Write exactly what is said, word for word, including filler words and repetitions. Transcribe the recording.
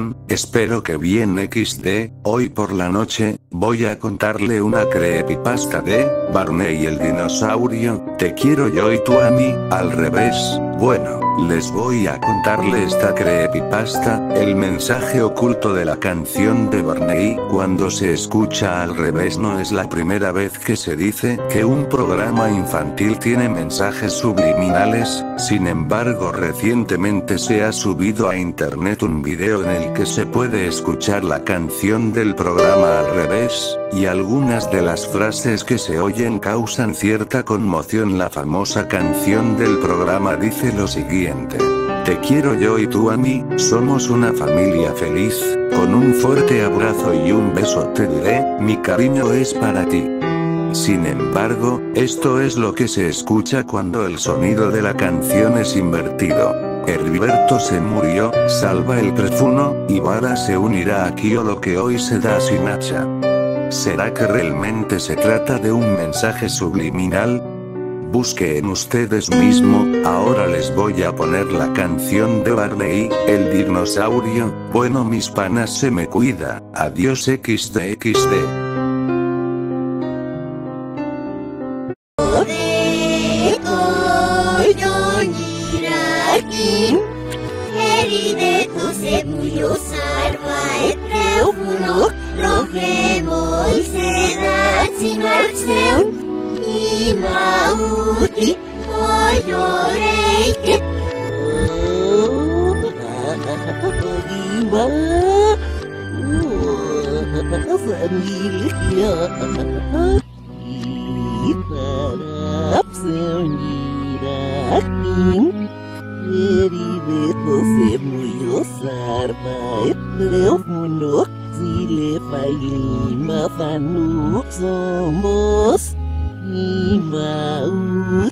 Espero que bien equis de. Hoy por la noche, voy a contarle una creepypasta de Barney el dinosaurio, te quiero yo y tú a mí, al revés. Bueno, les voy a contarle esta creepypasta, el mensaje oculto de la canción de Barney. Cuando se escucha al revés no es la primera vez que se dice que un programa infantil tiene mensajes subliminales. Sin embargo, recientemente se ha subido a internet un video en el que se puede escuchar la canción del programa al revés, y algunas de las frases que se oyen causan cierta conmoción. La famosa canción del programa dice lo siguiente: te quiero yo y tú a mí, somos una familia feliz, con un fuerte abrazo y un beso te diré, mi cariño es para ti. Sin embargo, esto es lo que se escucha cuando el sonido de la canción es invertido. Herberto se murió, salva el teléfono, y Vara se unirá aquí o lo que hoy se da sin hacha. ¿Será que realmente se trata de un mensaje subliminal? Busquen ustedes mismo. Ahora les voy a poner la canción de Barney, el dinosaurio. Bueno mis panas, se me cuida, adiós equis de equis de. Imauti oyoreike Ima Sandilya Itarap sendirakin Eri beto semuyo sarma Etreo munok Sile failima fanuk somos Imauti